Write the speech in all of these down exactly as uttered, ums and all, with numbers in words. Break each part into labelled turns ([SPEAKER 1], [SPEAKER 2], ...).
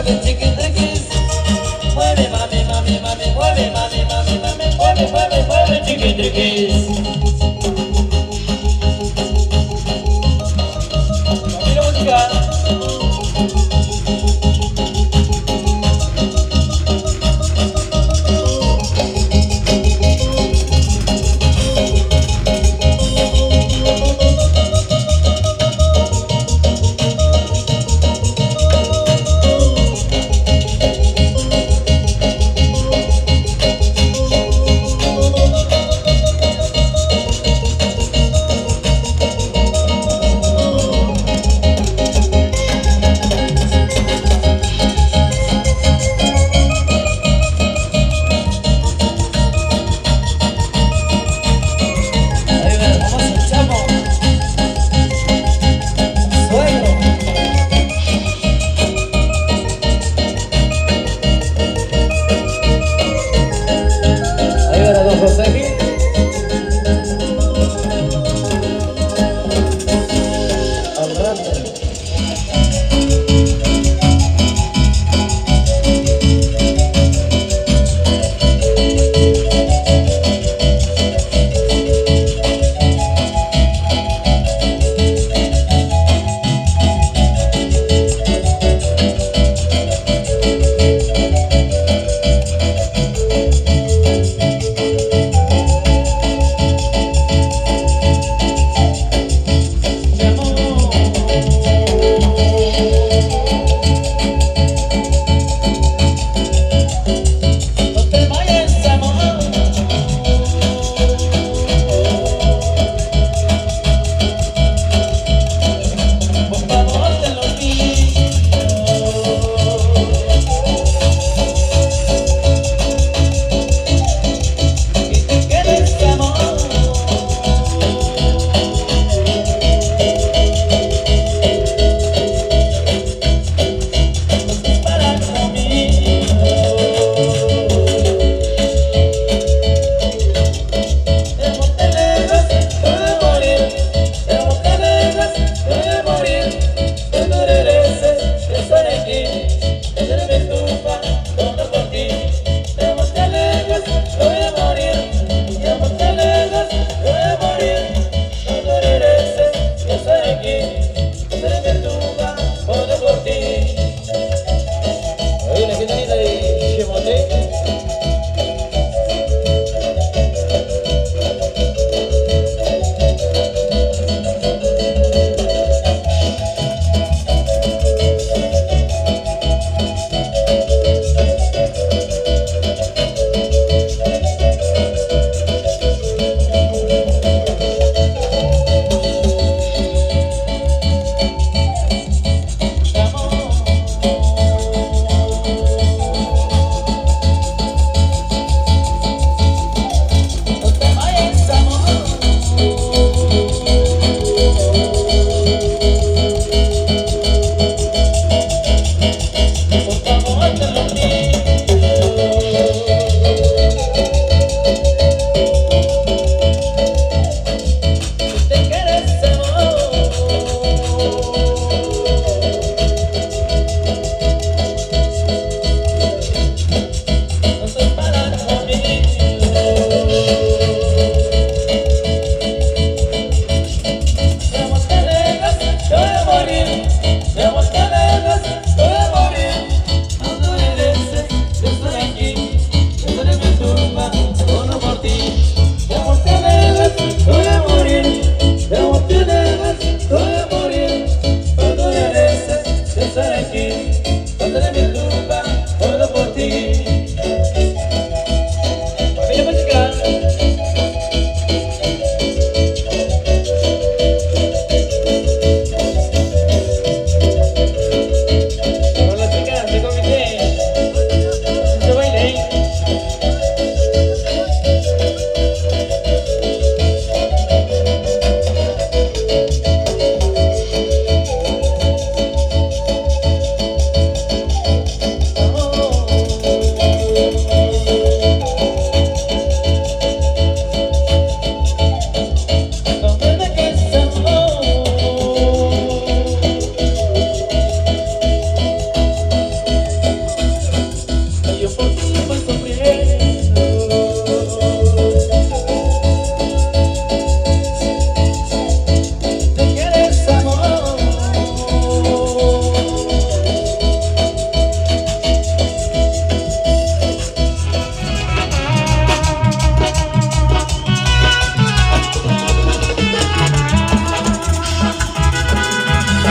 [SPEAKER 1] mueve chiquitriquis. Mueve mami, mami, mami, mueve mami, mami, mami, mueve, mueve, mueve chiquitriquis. Camila música.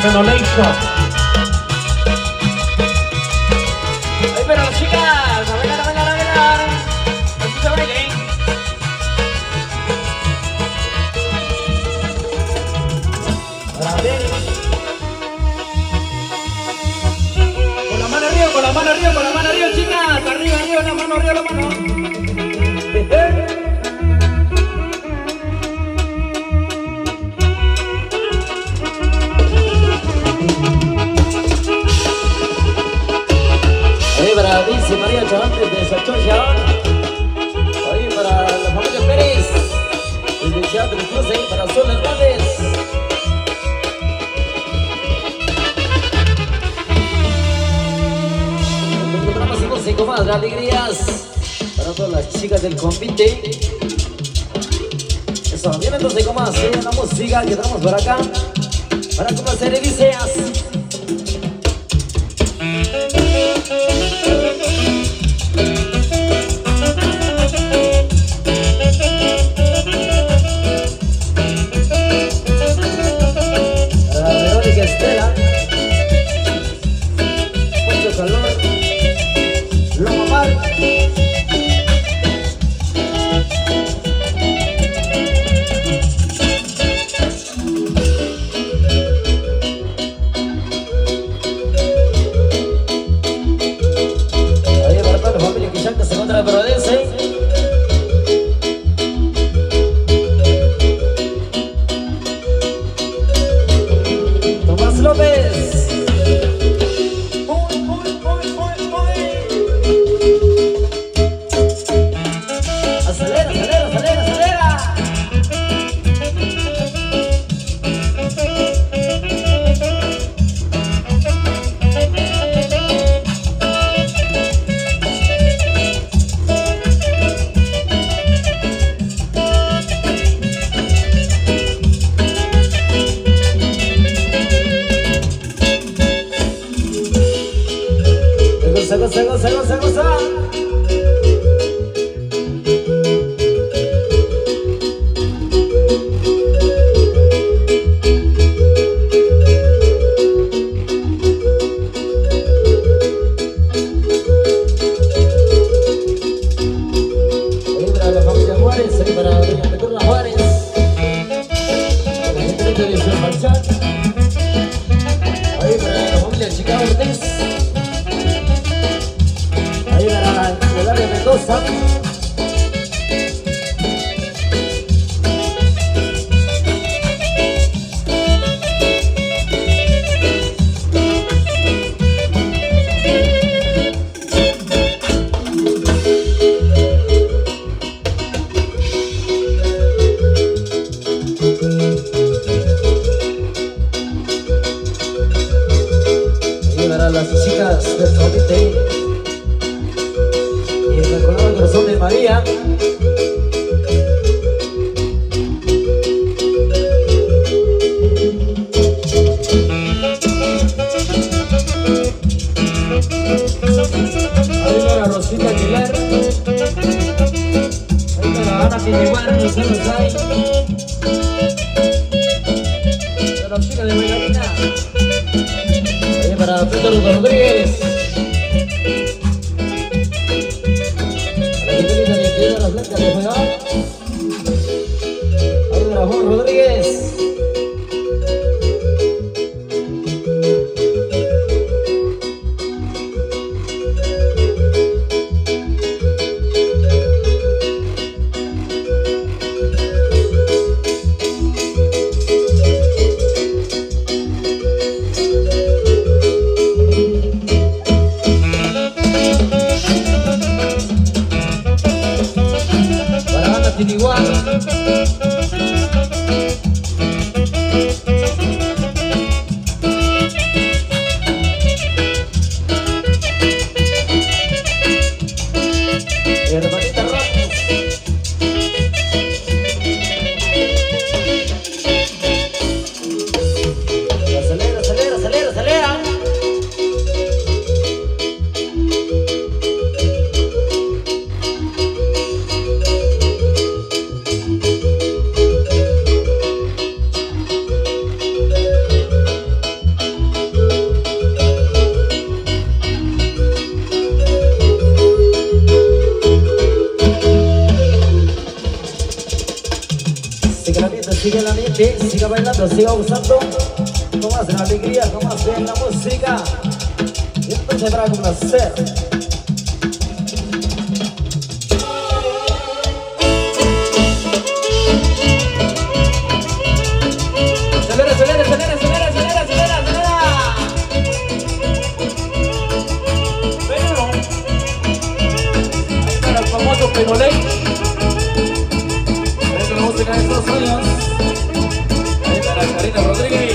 [SPEAKER 2] Menoleico. Ahí pero las chicas, a bailar, a bailar, a bailar. Así se bailen. Para ver. Con la mano arriba, con la mano arriba, con la mano arriba, chicas. Arriba, arriba, la mano arriba, la mano.
[SPEAKER 1] Para Dice María Chavantes de Sachoya, ahí para la familia Pérez, desde Teatro Cruce, para Sol Hernández. Nos encontramos en música más de alegrías para todas las chicas del convite. Eso, viene entonces con más, ¿eh? La música que tenemos por acá para conocer y dice así. Goza, goza, goza, goza. Ahí para la familia Juárez, ahí para doña Petrona Juárez, para la gente de San Marchán, ahí para la familia Chicago Ortiz. Ahí para el área de Mendoza. Ahí para las chicas del Convite. Y el Inmaculado Corazón de María. Ahí para Rosita Aguilar. Ahí para Ana Piniguar, no se los hay. Para la chica de bailarina. Ahí para Pedro Rodríguez. Las blancas de juego. Ahí para Juan Rodríguez. Igual. Hermanita Ramos. Acelera, acelera, acelera, acelera. sigue el ambiente, siga bailando, siga gozando. No más de la alegría, no más de la música. Y entonces para complacer.
[SPEAKER 2] Acelera, acelera, acelera, acelera, acelera, acelera, acelera. Pero ahí para el famoso Penoley. Ahí con la música de estos años. Ahí para Karina Rodríguez.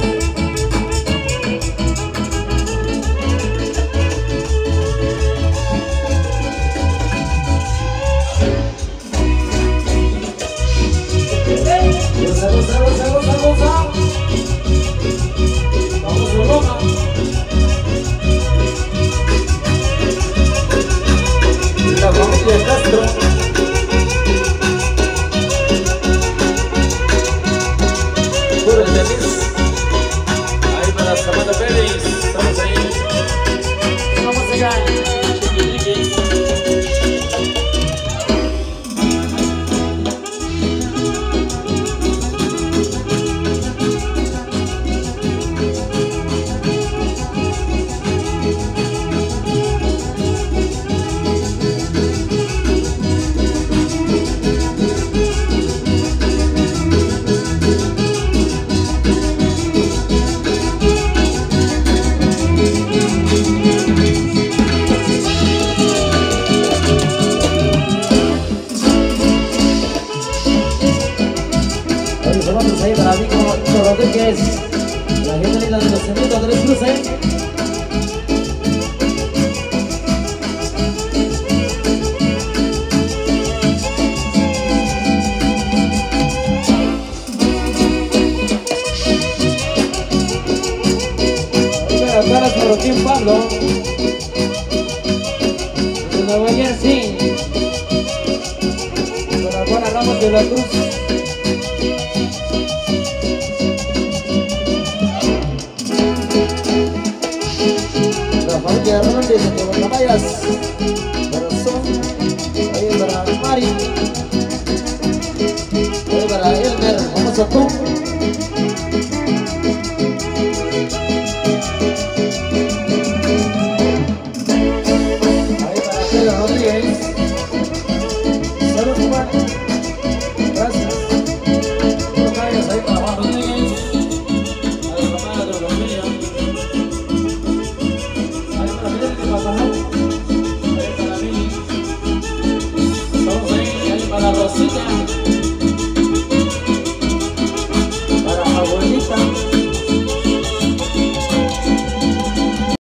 [SPEAKER 1] Goza, goza, goza, goza, goza. Vamos a Roma. La familia Castro. Puro el feliz.
[SPEAKER 2] Ahí para Samantha Pérez. Estamos ahí. Vamos allá. Chiqui, chiqui.
[SPEAKER 1] Vamos ahí para Vico Rodríguez, la gente linda de los sonidos de los cruces. Ahí para Caras Marroquín Pablo, de Nueva Jersey, para Juana Ramos de la Cruz. Familia Hernández de Guacamayas, corazón, ahí para Mari.